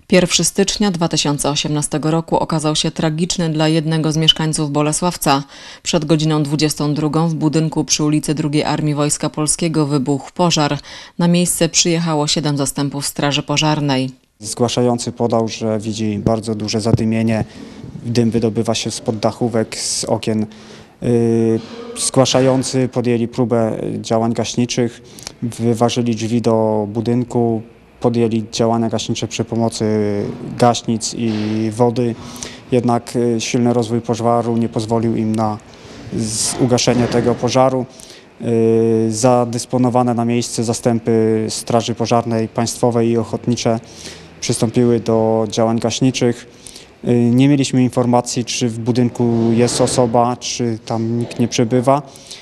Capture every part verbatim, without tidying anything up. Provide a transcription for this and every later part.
pierwszego stycznia dwa tysiące osiemnastego roku okazał się tragiczny dla jednego z mieszkańców Bolesławca. Przed godziną dwudziestą drugą w budynku przy ulicy drugiej Armii Wojska Polskiego wybuchł pożar. Na miejsce przyjechało siedem zastępów Straży Pożarnej. Zgłaszający podał, że widzi bardzo duże zadymienie. Dym wydobywa się spod dachówek, z okien. Zgłaszający podjęli próbę działań gaśniczych, wyważyli drzwi do budynku, podjęli działania gaśnicze przy pomocy gaśnic i wody. Jednak silny rozwój pożaru nie pozwolił im na ugaszenie tego pożaru. Zadysponowane na miejsce zastępy Straży Pożarnej Państwowej i ochotnicze przystąpiły do działań gaśniczych. Nie mieliśmy informacji, czy w budynku jest osoba, czy tam nikt nie przebywa.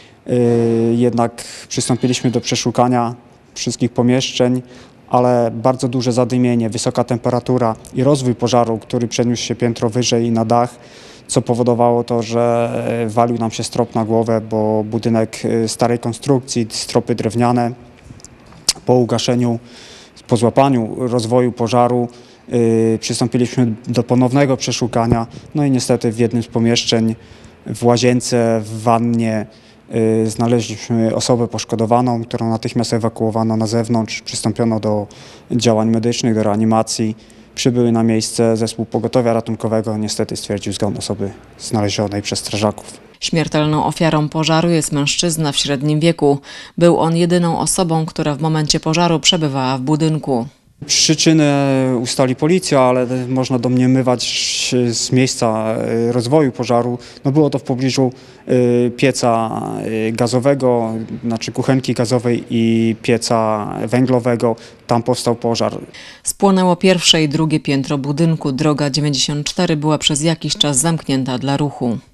Jednak przystąpiliśmy do przeszukania wszystkich pomieszczeń, ale bardzo duże zadymienie, wysoka temperatura i rozwój pożaru, który przeniósł się piętro wyżej na dach, co powodowało to, że walił nam się strop na głowę, bo budynek starej konstrukcji, stropy drewniane, po ugaszeniu, po złapaniu rozwoju pożaru Yy, przystąpiliśmy do ponownego przeszukania, no i niestety w jednym z pomieszczeń, w łazience, w wannie yy, znaleźliśmy osobę poszkodowaną, którą natychmiast ewakuowano na zewnątrz. Przystąpiono do działań medycznych, do reanimacji. Przybyły na miejsce zespół pogotowia ratunkowego, niestety stwierdził zgon osoby znalezionej przez strażaków. Śmiertelną ofiarą pożaru jest mężczyzna w średnim wieku. Był on jedyną osobą, która w momencie pożaru przebywała w budynku. Przyczynę ustali policja, ale można domniemywać z miejsca rozwoju pożaru. No było to w pobliżu pieca gazowego, znaczy kuchenki gazowej i pieca węglowego. Tam powstał pożar. Spłonęło pierwsze i drugie piętro budynku. Droga dziewięćdziesiąt cztery była przez jakiś czas zamknięta dla ruchu.